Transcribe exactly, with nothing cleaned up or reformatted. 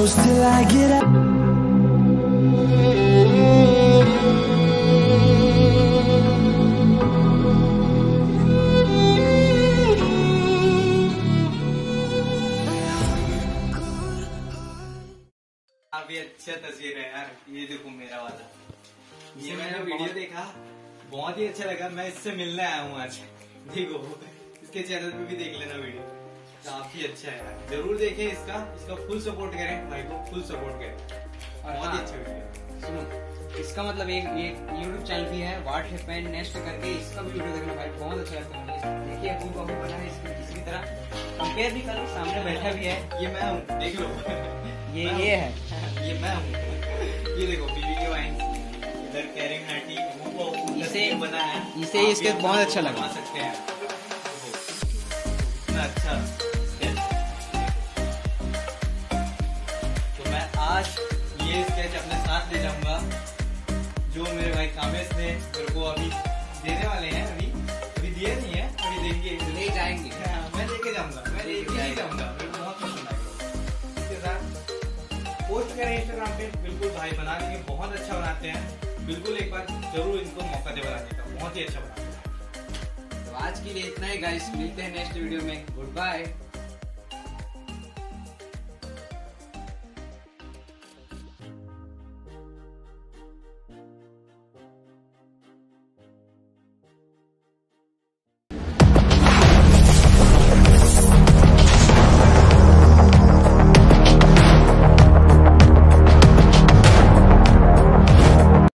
close till I get up. काफी अच्छा तस्वीर है यार, ये देखो मेरा वाला, ये मैंने वीडियो देखा, बहुत ही अच्छा लगा। मैं इससे मिलने आया हूँ आज। देखो इसके चैनल पे भी देख लेना वीडियो, काफी अच्छा है यार, जरूर देखें इसका इसका फुल सपोर्ट करें भाई को, फुल सपोर्ट करें, बहुत ही अच्छा वीडियो। सुनो, इसका मतलब एक एक यूट्यूब चैनल भी है व्हाट हैपेंड नेक्स्ट करके, इसका भी वीडियो देखना भाई, बहुत अच्छा लगता है। देखिए अबू बाबू बना है इसकी इसी की तरह, कंपेयर भी करो, सामने बैठा भी है, ये मैं हूँ, देख लो ये ये है, ये मैं हूँ। ये देखो बीवी की वाइन, इधर कैरिंग नाटी, वो इसे बना है, इसे इसके बहुत अच्छा लगा सकते हैं, इतना अच्छा। तो मैं आज ये स्केच अपने साथ ले जाऊंगा, जो मेरे भाई कामेश ने मेरे को अभी देने वाले हैं, अभी अभी दिए नहीं है, अभी देंगे, ले जाएंगे। हाँ, मैं लेके जाऊंगा, मैं लेके ही जाऊंगा, मेरे को बहुत पसंद आएगा। इसके साथ पोस्ट करें इंस्टाग्राम पे, बिल्कुल भाई बना देंगे, बहुत अच्छा बनाते हैं, बिल्कुल एक बार जरूर इनको मौका दे बनाने का, बहुत ही अच्छा बनाते हैं। तो आज के लिए इतना ही गाइस, मिलते हैं नेक्स्ट वीडियो में, गुड बाय।